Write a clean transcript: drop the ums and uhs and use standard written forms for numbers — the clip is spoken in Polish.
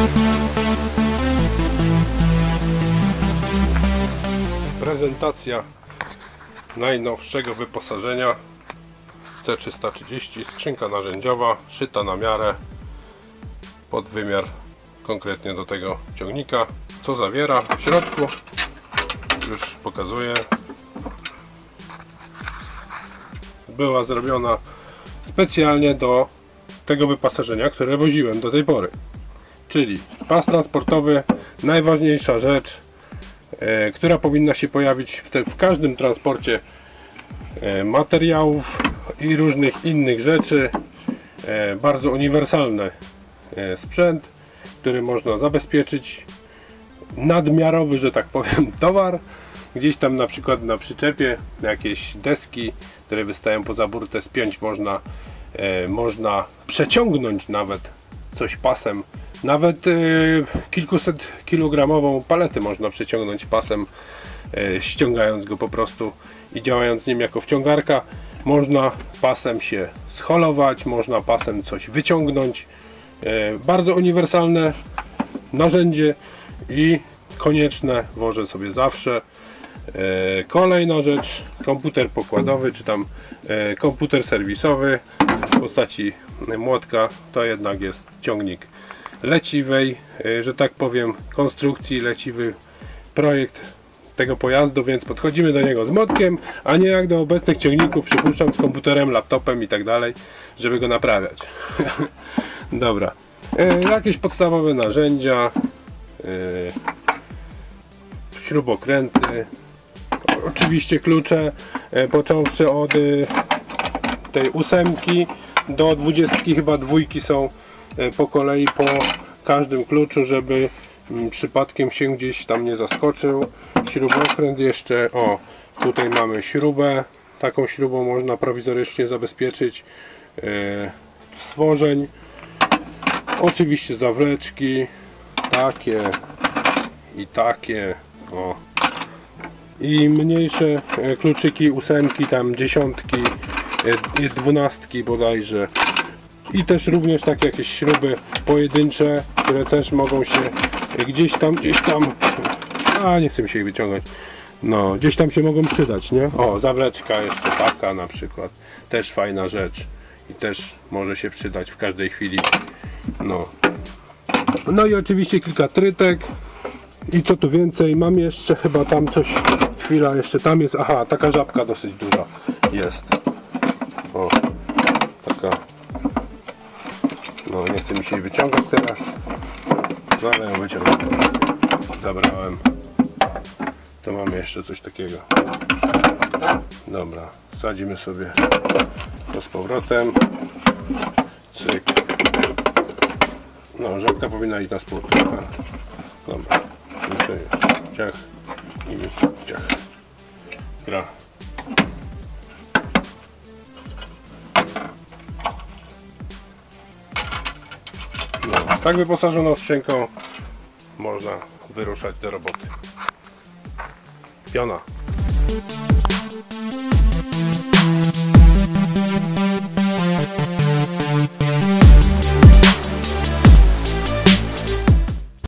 Prezentacja najnowszego wyposażenia C330, skrzynka narzędziowa szyta na miarę pod wymiar konkretnie do tego ciągnika. Co zawiera w środku już pokazuję. Była zrobiona specjalnie do tego wyposażenia, które woziłem do tej pory, czyli pas transportowy, najważniejsza rzecz, która powinna się pojawić w każdym transporcie materiałów i różnych innych rzeczy. Bardzo uniwersalny sprzęt, który można zabezpieczyć, nadmiarowy, że tak powiem, towar. Gdzieś tam na przykład na przyczepie jakieś deski, które wystają poza burtę, spiąć można przeciągnąć nawet coś pasem. Nawet kilkuset kilogramową paletę można przeciągnąć pasem, ściągając go po prostu i działając nim jako wciągarka. Można pasem się scholować, można pasem coś wyciągnąć. Bardzo uniwersalne narzędzie i konieczne, wożę sobie zawsze. Kolejna rzecz, komputer pokładowy, czy tam komputer serwisowy w postaci młotka. To jednak jest ciągnik leciwej, że tak powiem, konstrukcji, leciwy projekt tego pojazdu, więc podchodzimy do niego z młotkiem, a nie jak do obecnych ciągników, przypuszczam, z komputerem, laptopem i tak dalej, żeby go naprawiać. Dobra, jakieś podstawowe narzędzia, śrubokręty, oczywiście klucze, począwszy od tej 8 do 20, chyba dwójki są po kolei po każdym kluczu, żeby przypadkiem się gdzieś tam nie zaskoczył. Śrubokręt jeszcze, o, tutaj mamy śrubę, taką śrubą można prowizorycznie zabezpieczyć stworzeń. Oczywiście zawleczki, takie i takie, o. I mniejsze kluczyki, 8, tam 10, 12 bodajże. I też również takie jakieś śruby pojedyncze, które też mogą się gdzieś tam, a nie chcę mi się ich wyciągać, no gdzieś tam się mogą przydać, nie? O, zawleczka jeszcze taka na przykład, też fajna rzecz i też może się przydać w każdej chwili. No i oczywiście kilka trytek. I co tu więcej, mam jeszcze chyba tam coś, chwila, jeszcze tam jest, aha, taka żabka dosyć duża jest, o, taka, no nie chce mi się jej wyciągać teraz, no ale ją wyciągnę, zabrałem, to mamy jeszcze coś takiego. Dobra, wsadzimy sobie to z powrotem, cyk, no żabka powinna iść na spód, dobra. Ciach i ciach. Gra. No, tak wyposażoną skrzynką można wyruszać do roboty. Piona.